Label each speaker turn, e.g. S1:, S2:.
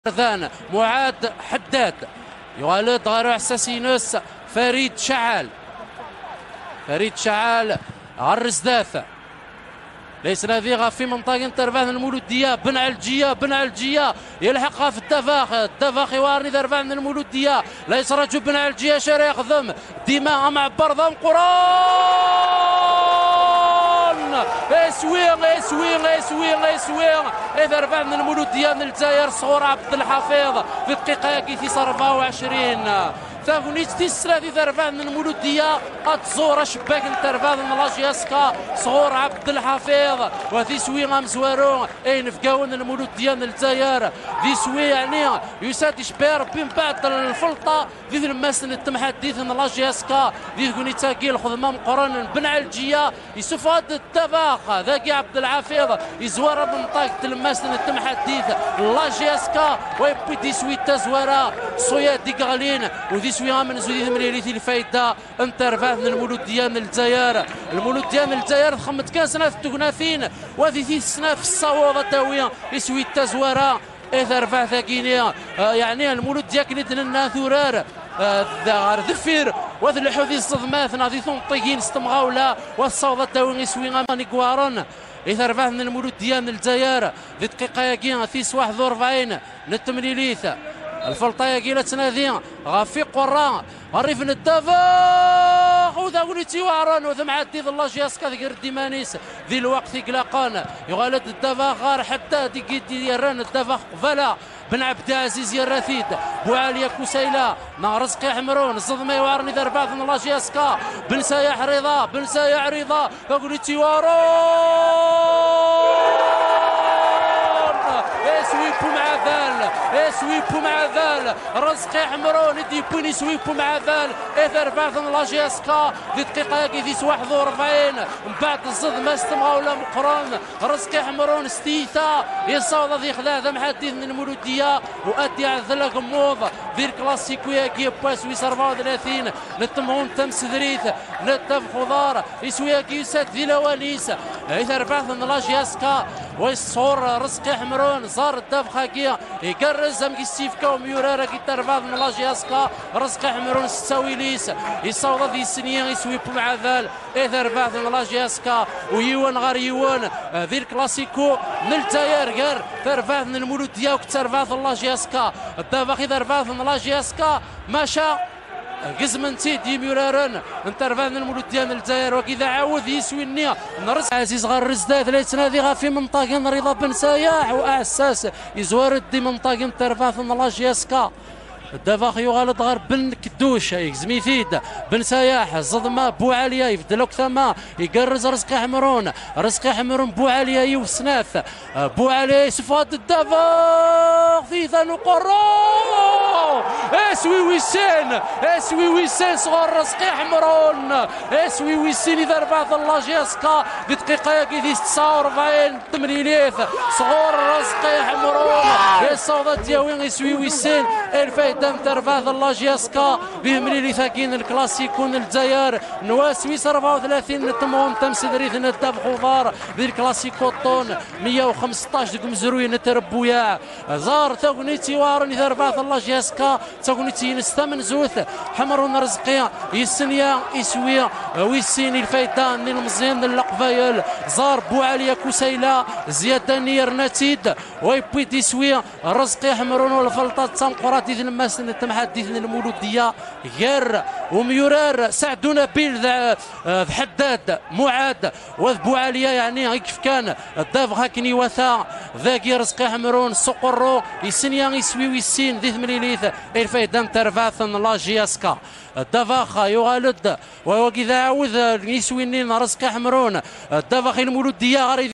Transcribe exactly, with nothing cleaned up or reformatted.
S1: ذان معاد حداد يغالط غير اساسينوس فريد شعال فريد شعال الرزداث ليس نافيغا في منطقة ترفان المولودية بن علجية بن علجية يلحقها في الدفاخ الدفاخ يوارني درفان المولودية ليس رجل بن علجية شريق ذم دماء مع برضم قران اسويغ اسويغ اسويغ اسويغ اذا رفعنا المولودية من الجزائر صغور عبد الحفيظ في الدقيقة كيفيس أربعة وعشرين ثاغونيت تيسرا في ذرفان من المولودية قد زور شباك نترفان من لاجياسكا صغور عبد الحفيظ وذي سوي غامزوارو اين فكاون المولودية من الجزائر ذي سوي يعني يساد شبير بين بعد الفلطة ذي المسن التمحديث من لاجياسكا ذي كوني تاكي الخدمة مقرن بن علجية يوسف هاد التباخ ذاكي عبد الحفيظ يزوار منطقة المسن التمحديث لاجياسكا ويبي دي سوي تزوارا صويا ديكالين وذي سوي من زودي مليليتي الفايده انت رفعت من المولوديه من الجزائر المولوديه من الجزائر خمت كان سنه في التكنافين وذي ثي سنه في الصوابه تاويه يسوي التزواره اذا رفع ثاكينيا آه يعني المولوديه كنت لنا ثرار غار ذفير وذي الحوثي الصدمات ناضي ثم طيين استمغاولا والصوبه تاويه يسوي غاماني كوارون إذا رفع من المولودية من الجزائر ذي دقيقة ياكين ثيس واحد وأربعين للتمليليث الفلطة ياكين تنادي غافي قران غريف الدفاخ وذا وليتي وعران وذا معدي الله جياسكا ذي الديمانيس ذي الوقت يقلقان يغالد الدفاخ غار حتى دي يران الدفاخ قفلا بن عبد العزيز يرثيد بوعاليه كسيله مع رزقي حمرون الصدمه يوارني ذا رباط من الله جياسكا بن سايح رضا بن سايح رضا فقولتي وارون سويبو مع ذال سويبو مع ذال رزقي حمرون يدي بوني سويبو مع ذال اذا رباط من الله جياسكا في دقيقه كيفيس واحد وأربعين من بعد الصدمه استمغاولا مقران رزقي حمرون ستيثا يصاوض ذي خلاذ محدث من المولوديه وادي عذلا غموض في الكلاسيكو ياكي باسويس أربعة وثلاثين نتمون تمس ذريث نتف خضار يسوي كيسات ذي لواليس اذا رباط من الله جياسكا ويصور رزقي حمرون صار الدف خاكيا يكرز ام كيستيفكا وميورارا كي ترفض من لاجياسكا رزقي حمرون ستاويليس يصوض ذي السنيه يسويب مع ذال اذا رفعت من لاجياسكا ويوان غير يوان ذي الكلاسيكو من الجزائر غير ترفعت من المولوديه وكترفعت لاجياسكا الدفاخ اذا رفعت من لاجياسكا ماشى قزمنتي دي ميورارن انت رفعنا المولوديه من الجزائر وكذا عاود يسوي النيه نرز عزيز غير رزدات ليس نادي في منطقه رضا بن سياح واحساس يزوار دي منطقه ترفعت من لاجياسكا الدفاخ يغالط غير بن كدوش يكزميثيد بن سياح الصدمه بوعاليه يفدلوك ثما يقرز رزقي حمرون رزقي حمرون بوعاليه يوسناث بوعاليه يسفاد الدفاخ في ثانو قرو اسوي ويسين اسوي ويسين صغار رزقي حمرون اسوي ويسين اذا رفعت الله جياسكا في دقيقه كيفيس تسعة وأربعين تمرينيث صغار رزقي حمرون الصوضات دياوين يسوي ويسين الفايده ترفعت الله جياسكا بمليلي ثاكين الكلاسيكو الجزائر نواس سويس أربعة وثلاثين نتمون تمس دريث نداب خضار ذي الكلاسيكو طون مية وخمسطاش ديك مزروي نتربويا زار ثاغونيتي وارن اذا رفعت الله جياسكا ثاغونيتي نستمن زوث حمرون رزقيا يسنيا يسويا ويسيني الفايده من المزيان اللقفايل زار بوعاليه كسيله زياده نير نتيد ويبي تسويا رزقي حمرون والفلطه تنقرات ذي المسن التمحدث المولوديه غير وميورار سعدونا بيل حداد معاد وبوعاليه يعني كيف كان الدافغ هاكني وثا ذاكي رزقي حمرون سقرو يسنيا يسوي ويسين ذي ثمليليث الفايده ترفعت لاجياسكا الدفاخ يغالد وكذا عاود يسوي رزقي حمرون الدفاخ المولوديه غير